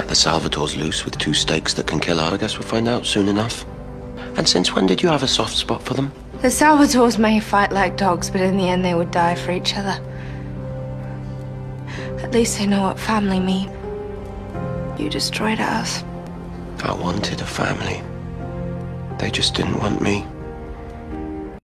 let the Salvators loose with 2 stakes that can kill her. I guess we'll find out soon enough. And since when did you have a soft spot for them? The Salvators may fight like dogs, but in the end they would die for each other. At least they know what family mean. You destroyed us. I wanted a family. They just didn't want me.